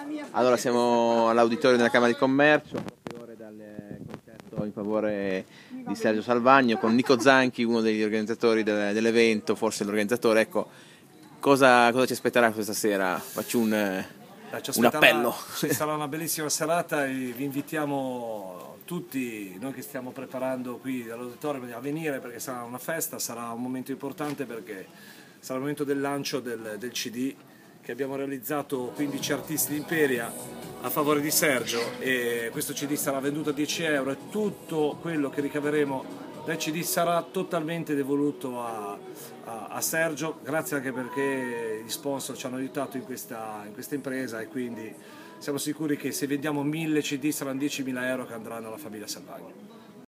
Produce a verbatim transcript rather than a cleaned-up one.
Allora siamo all'auditorio della Camera di Commercio, a poche ore dal concerto in favore di Sergio Salvagno con Nico Zanchi, uno degli organizzatori dell'evento, forse l'organizzatore. Ecco, cosa, cosa ci aspetterà questa sera? Faccio un, Dai, ci un appello. Ci sarà una bellissima serata e vi invitiamo tutti, noi che stiamo preparando qui all'auditorio, a venire perché sarà una festa, sarà un momento importante perché sarà il momento del lancio del, del C D che abbiamo realizzato quindici artisti di Imperia a favore di Sergio, e questo C D sarà venduto a dieci euro e tutto quello che ricaveremo dal C D sarà totalmente devoluto a, a, a Sergio, grazie anche perché gli sponsor ci hanno aiutato in questa, in questa impresa, e quindi siamo sicuri che se vendiamo mille C D saranno diecimila euro che andranno alla famiglia Salvagno.